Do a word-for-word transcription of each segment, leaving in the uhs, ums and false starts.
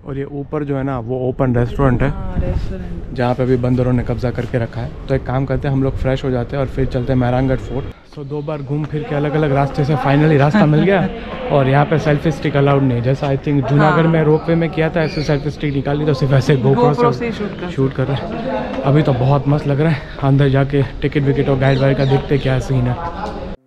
और ये ऊपर जो है ना वो ओपन रेस्टोरेंट है, रेस्टोरेंट जहाँ पे अभी बंदरों ने कब्जा करके रखा है। तो एक काम करते हैं, हम लोग फ्रेश हो जाते हैं और फिर चलते हैं मेहरानगढ़ फोर्ट। सो दो बार घूम फिर के अलग अलग रास्ते से फाइनली रास्ता मिल गया। और यहाँ पे सेल्फी स्टिक अलाउड नहीं, जैसा आई थिंक जूनागढ़ में रोपवे में किया था, ऐसे सेल्फी स्टिक निकाली तो सिर्फ ऐसे गोप्रो से शूट कर रहे हैं। अभी तो बहुत मस्त लग रहा है, अंदर जाके टिकट विकेट और गाइड वाइड का देखते क्या सीन है।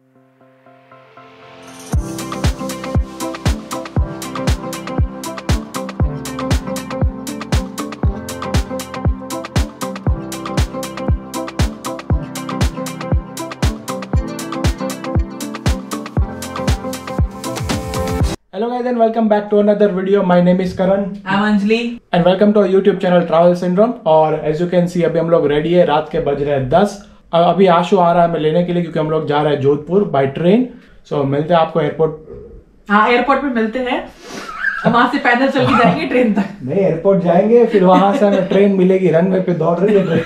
Hello guys and welcome back to another video. My name is Karan. I'm Anjali. And welcome to our YouTube channel Travel Syndrome. और as you can see अभी हम लोग ready है, रात के बज रहे हैं दस। अभी आशु आ रहा है हमें लेने के लिए क्योंकि हम लोग जा रहे हैं Jodhpur by train. So so, मिलते हैं आपको एयरपोर्ट। हाँ एयरपोर्ट पे मिलते हैं, हम वहाँ से पैदल चल के जाएंगे ट्रेन तक। नहीं एयरपोर्ट जाएंगे फिर वहाँ से हमें ट्रेन मिलेगी, रनवे पे दौड़ रही है ट्रेन।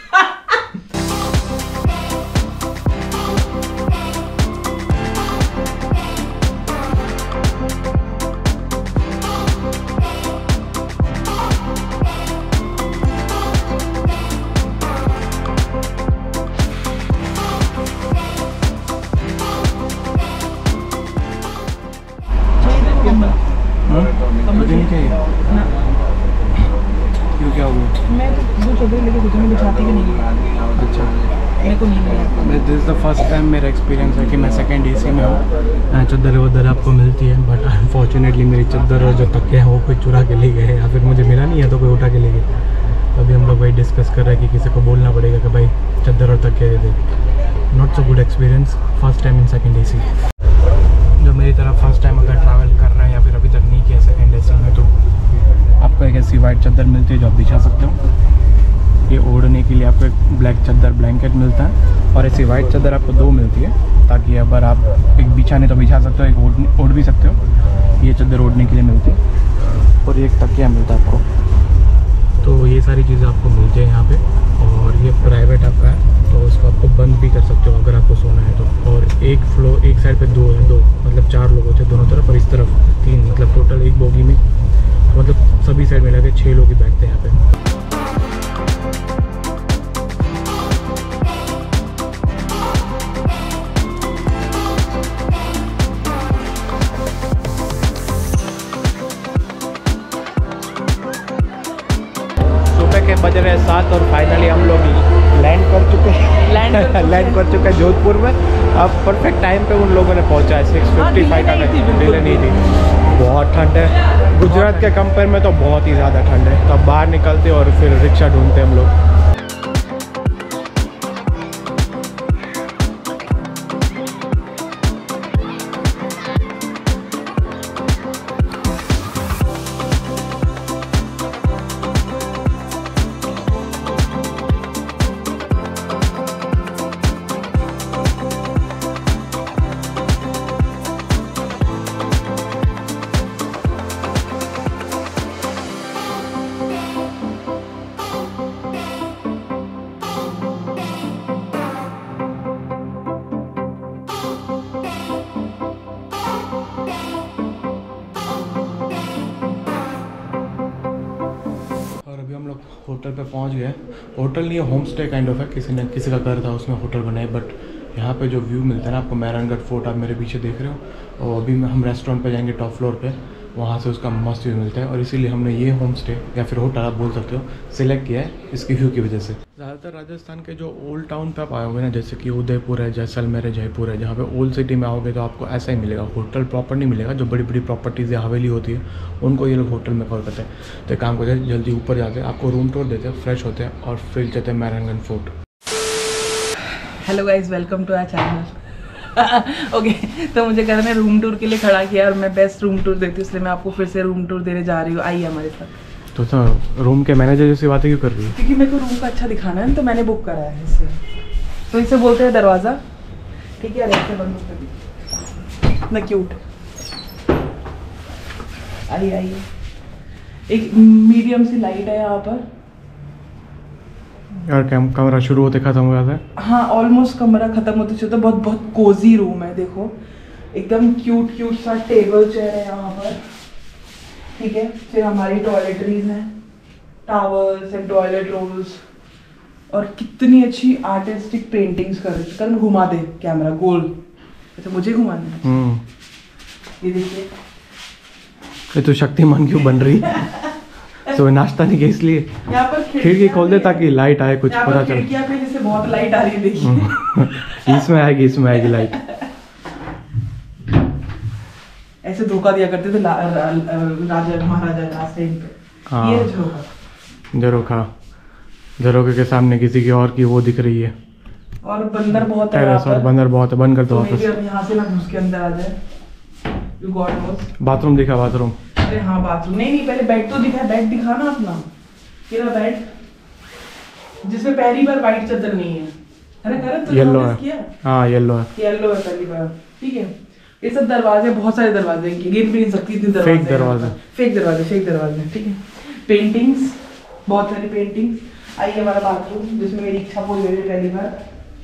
क्यों क्या हुआ? मैं तो वो चद्दर लेके सोचा मैं बिछाती भी नहीं है। अच्छा मेरे को नहीं मिला। मैं दिस द फर्स्ट टाइम मेरा एक्सपीरियंस है कि मैं सेकंड एसी में हूँ। चद्दर वद्दर आपको मिलती है बट अनफॉर्चुनेटली मेरी चद्दर और जो तकिए हैं वो कोई चुरा के ले गए या फिर मुझे मिला नहीं है तो कोई उठा के ले गए। तो अभी हम लोग वही डिस्कस कर रहे हैं कि किसी को बोलना पड़ेगा कि भाई चद्दर और तकिए दे दे। Not so good experience, first time in second A C. जो मेरी तरफ फर्स्ट टाइम अगर ट्रैवल कर रहे हैं या फिर अभी तक नहीं किया सेकेंड ए सी में, तो आपको एक ऐसी वाइट चादर मिलती है जो आप बिछा सकते हो। ये ओढ़ने के लिए आपको एक ब्लैक चादर ब्लैंकेट मिलता है और ऐसी वाइट चादर आपको दो मिलती है ताकि अगर आप एक बिछाने तो बिछा सकते हो, एक ओढ़ ओढ़ भी सकते हो। ये चादर ओढ़ने के लिए मिलती है और ये एक तकिया मिलता है आपको। तो ये सारी चीज़ें आपको मिलती है यहाँ पे। और ये प्राइवेट आपका है तो इसको आपको बंद भी कर सकते हो अगर आपको सोना है तो। और एक फ्लोर एक साइड पे दो है, दो मतलब चार लोग होते हैं दोनों तरफ और इस तरफ तीन, मतलब टोटल एक बोगी में मतलब सभी साइड में लगे छः लोग ही बैठते हैं यहाँ पे। सुबह के बज रहे सात और फाइनली हम लोग लैंड कर चुके हैं लैंड कर लैंड कर चुके हैं जोधपुर में। अब परफेक्ट टाइम पे उन लोगों ने पहुंचा है। सिक्स फिफ्टी फाइव का डिले नहीं थी। बहुत ठंड है, गुजरात के कंपेयर में तो बहुत ही ज़्यादा ठंड है। तो अब बाहर निकलते और फिर रिक्शा ढूंढते हम लोग। होटल पे पहुंच गए। होटल नहीं है, होम स्टे काइंड ऑफ है, किसी ने किसी का घर था उसमें होटल बनाए। बट यहाँ पे जो व्यू मिलता है ना आपको, मेहरानगढ़ फोर्ट आप मेरे पीछे देख रहे हो। और अभी हम रेस्टोरेंट पे जाएंगे टॉप फ्लोर पे, वहाँ से उसका मस्त व्यू मिलता है। और इसीलिए हमने ये होम स्टे या फिर होटल आप बोल सकते हो सिलेक्ट किया है इसकी व्यू की वजह से। ज़्यादातर राजस्थान के जो ओल्ड टाउन पे आप आए होंगे ना, जैसे कि उदयपुर है, जैसलमेर है, जयपुर है, जहाँ पे ओल्ड सिटी में आओगे तो आपको ऐसा ही मिलेगा, होटल प्रॉपर नहीं मिलेगा। जो बड़ी बड़ी प्रॉपर्टीज़ या हवेली होती है उनको ये लोग होटल में कॉल करते हैं। तो काम करते हैं जल्दी ऊपर जाते हैं, आपको रूम टूर देते हैं, फ्रेश होते हैं और फिर जाते हैं Mehrangarh fort. Hello guys, welcome to our channel. Okay तो मुझे करण ने रूम टूर के लिए खड़ा किया और मैं बेस्ट रूम टूर देती हूँ, इसलिए मैं आपको फिर से रूम टूर देने जा रही हूँ। आइए हमारे साथ। तो तो रूम के मैनेजर जैसी बातें क्यों कर रही है? क्योंकि मेरे को रूम का अच्छा दिखाना है तो मैंने बुक करा है इससे। तो इसे बोलते हैं दरवाज़ा, ठीक है, ऐसे बंद कर दी ना, क्यूट। आइए आइए, एक मीडियम सी लाइट है यहाँ पर। यार कमरा शुरू होते खत्म हो जाता है। हाँ ऑलमोस्ट कमरा खत्म होते चलता है। बहुत बहुत कोजी रूम है, देखो एकदम क्यूट क्यूट सा टेबल चेयर है यहाँ पर। ठीक है। फिर हमारी टॉयलेटरीज हैं, टावर्स एंड टॉयलेट रोल्स, और कितनी अच्छी आर्टिस्टिक पेंटिंग्स कर रही है। कल घुमा दे कैमरा गोल, अच्छा मुझे घुमाना है। हम्म, ये देखिए, ये तो शक्तिमान क्यों बन रही है? तो नाश्ता नहीं किया इसलिए यहाँ पर खिड़की खोल दे ताकि लाइट आए, कुछ पता चले। खिड़कियाँ पे जैसे बहुत लाइट आ रही है, देखिए। इसमें आएगी, इसमें आएगी लाइट। ऐसे धोखा दिया करते थे ला- रा- राजा महाराजा लास्ट टाइम पे। हाँ। ये झरोखा, झरोखा, झरोखे के सामने किसी की और की वो दिख रही है। और बंदर बहुत है यहाँ टेरेस और पर, बंदर बहुत है, बंद कर दो तो वापस। maybe अब यहाँ से ना घुस के अंदर आ जाए। You God knows। बाथरूम दिखा, बाथरूम। अरे हाँ बाथरूम, नहीं नहीं पहले बेड तो दिखा, बेड दिखा ना अपना, तेरा बेड जिसमें पहली बार वाइट चादर नहीं है, है ना करण? तो येलो notice है। किया? हाँ येलो है। येलो है पहली बार, ठीक है। ये सब दरवाजे, बहुत सारे दरवाजे हैं, गिन भी नहीं सकती इतने दरवाजे। Fake दरवाजे। फेक दरवाजे, फेक दरवाजे, ठीक है। पेंटिंग्स, बहुत सारी पेंटिंग्स। आई हमारा बाथरूम जिसमें मेरी इच्छा पूरी हुई पहली बार।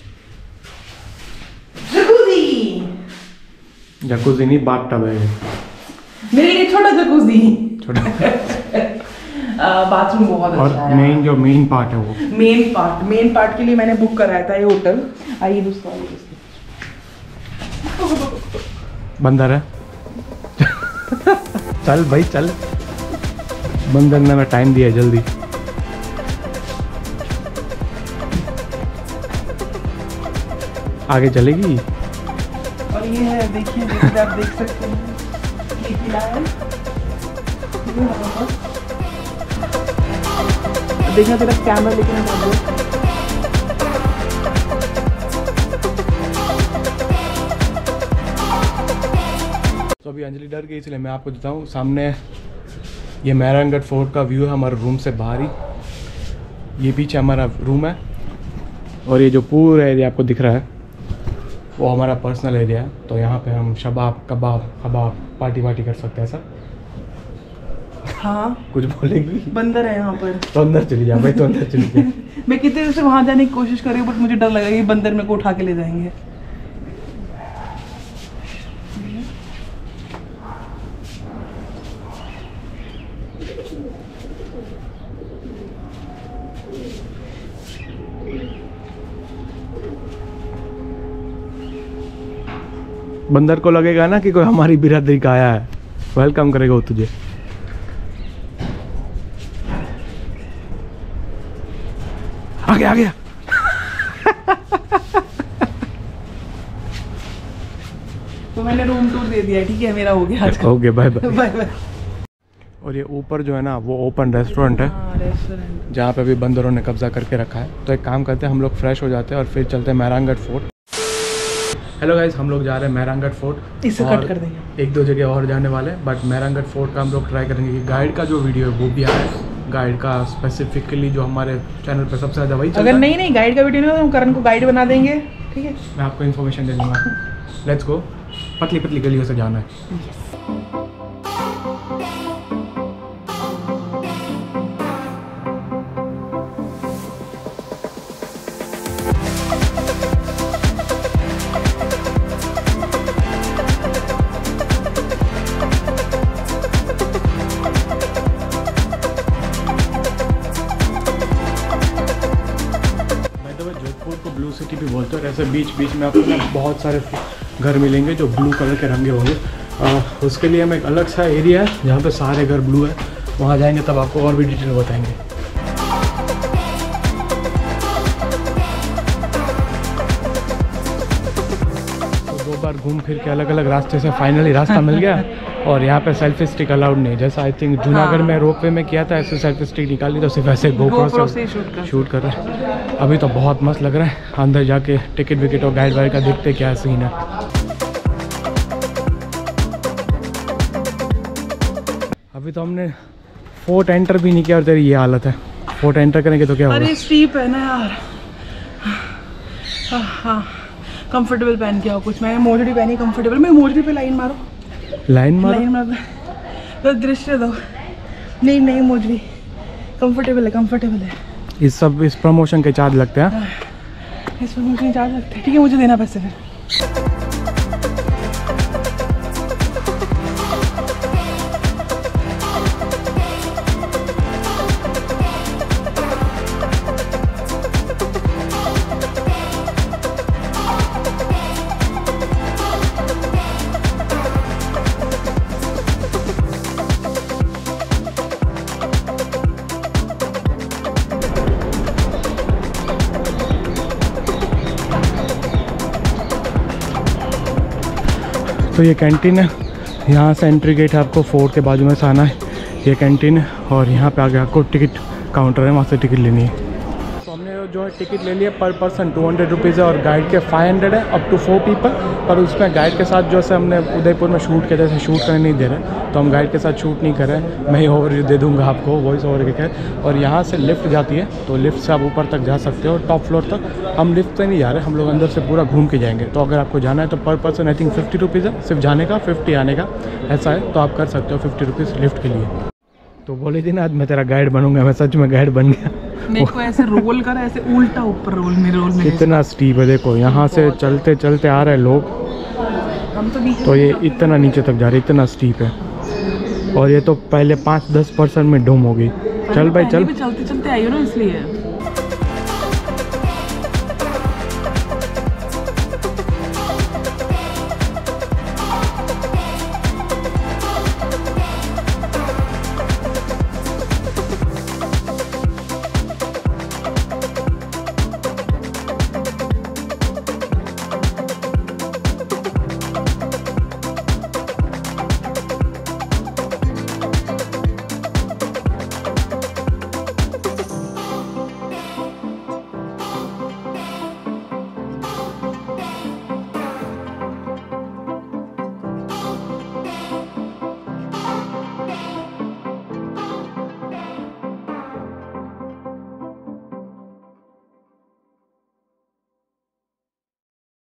जकूजी, जकूजी नहीं, बाथटब है ये। मेरे लिए छोटा जकूजी। छोटा। बाथरूम बहुत अच्छा और है। मेन जो मेन पार्ट है वो मेन पार्ट, मेन पार्ट के लिए मैंने बुक कराया था ये होटल। आइए दोस्तों, आइए दोस्तों। बंदर है। चल भाई चल, बंदर ने टाइम दिया, जल्दी। आगे चलेगी। और ये है, देखिए जैसे आप देख सकते हैं, ये किला है। ये हमारे पास। देखना तेरा कैमरा लेके ना जाओ। तो अभी अंजलि डर गई, इसलिए मैं आपको देता हूँ सामने। ये मेहरानगढ़ फोर्ट का व्यू है हमारे रूम से बाहर ही। ये पीछे हमारा रूम है, और ये जो पूरा एरिया आपको दिख रहा है वो हमारा पर्सनल एरिया है। तो यहाँ पे हम शबाब, कबाब, कबाब पार्टी वार्टी कर सकते हैं। ऐसा हाँ, कुछ बोलेगी? बंदर है यहाँ पर। तो अंदर चली जा भाई, तो अंदर चली जा। मैं कितने देर से वहाँ जाने की कोशिश कर रही हूँ, बट मुझे डर लगा कि बंदर मेरे को उठा के ले जाएंगे। बंदर को लगेगा ना कि कोई हमारी बिरादरी का आया है, वेलकम करेगा वो तुझे। आ गया, आ गया। तो मैंने रूम टूर दे दिया, ठीक है, मेरा हो गया आज का। Okay, bye bye. Bye bye. और ये ऊपर जो है ना वो ओपन रेस्टोरेंट है, हाँ, रेस्टोरेंट। जहाँ पे भी बंदरों ने कब्जा करके रखा है। तो एक काम करते हैं, हम लोग फ्रेश हो जाते हैं और फिर चलते हैं मेहरानगढ़ फोर्ट। हेलो गाइस, हम लोग जा रहे हैं मेहरानगढ़ फोर्ट। इसे और कट कर देंगे। एक दो जगह और जाने वाले हैं, बट मेहरानगढ़ फोर्ट का हम लोग ट्राई करेंगे कि गाइड का जो वीडियो है वो भी आए। गाइड का स्पेसिफिकली जो हमारे चैनल पे सबसे ज़्यादा वही चलता अगर है। नहीं नहीं गाइड का वीडियो ना, तो हम करण को गाइड बना देंगे, ठीक है। मैं आपको इन्फॉर्मेशन दे दूँगा। Let's go. पतली पतली गलियों से जाना है। ब्लू सिटी भी बोलते हैं, और ऐसे बीच बीच में आपको ना बहुत सारे घर मिलेंगे जो ब्लू कलर के रंगे होंगे। आ, उसके लिए हमें एक अलग सा एरिया है जहाँ पे सारे घर ब्लू है, वहाँ जाएंगे तब आपको और भी डिटेल बताएंगे। तो दो बार घूम फिर के अलग अलग रास्ते से फाइनली रास्ता मिल गया। और यहाँ पे सेल्फी स्टिक अलाउड नहीं, जैसा आई थिंक जूनागढ़ में रोपवे में किया था, ऐसे सेल्फी स्टिक निकाली तो सिर्फ ऐसे गोप्रो GoPro से से शूट कर शूट कर रहे हैं। अभी तो बहुत मस्त लग रहा है, अंदर जाके टिकट विकेट और गाइड वाइड का देखते क्या सीन है। अभी तो हमने फोर्ट एंटर भी नहीं किया और तेरी ये हालत है। फोर्ट एंटर करेंगे तो क्या होगा? अरे स्टीप है ना यार। हाँ हाँ, कंफर्टेबल पहन के आओ कुछ। मैंने मोजड़ी पहनी कंफर्टेबल। मैं मोजड़ी पे लाइन मारो, लाइन मारो, लाइन मारो तो दृश्य दो। नहीं नहीं मोजड़ी कंफर्टेबल है, कंफर्टेबल है। इस सब इस प्रमोशन के चार्ज लगते हैं। इस पर मुझे चार्ज लगते हैं, ठीक है, मुझे देना पैसे फिर। तो ये कैंटीन है, यहाँ से एंट्री गेट है, आपको फोर्ट के बाजू में से आना है, ये कैंटीन है। और यहाँ पे आगे आपको टिकट काउंटर है, वहाँ से टिकट लेनी है। तो हमने जो है टिकट ले लिया, पर पर्सन टू हंड्रेड रुपीज़ है और गाइड के फाइव हंड्रेड है अप टू फोर पीपल। पर उसमें गाइड के साथ जो है हमने उदयपुर में शूट किया, जैसे शूट करने नहीं दे रहे, तो हम गाइड के साथ शूट नहीं कर रहे हैं। मैं ही ओवर दे दूँगा आपको, वॉइस ओवर के क्या। और यहाँ से लिफ्ट जाती है, तो लिफ्ट से आप ऊपर तक जा सकते हो, टॉप फ्लोर तक। हम लिफ्ट से नहीं जा रहे, हम लोग अंदर से पूरा घूम के जाएंगे। तो अगर आपको जाना है तो per person I think fifty rupees है सिर्फ जाने का, फिफ्टी आने का, ऐसा है। तो आप कर सकते हो फिफ्टी रुपीज़ लिफ्ट के लिए। तो बोली थी ना आज मैं तेरा गाइड बनूंगा, मैं सच में गाइड बन गया। मेरे को ऐसे रोल कर, ऐसे उल्टा ऊपर रोल, मेरे रोल में कितना स्टीप है देखो, यहाँ से चलते चलते आ रहे हैं लोग, हम तो नीचे, तो ये इतना नीचे तक जा रहे, इतना स्टीप है। और ये तो पहले पाँच दस परसेंट में डूम हो गई। चल भाई चल, चलते चलते आई हो ना इसलिए।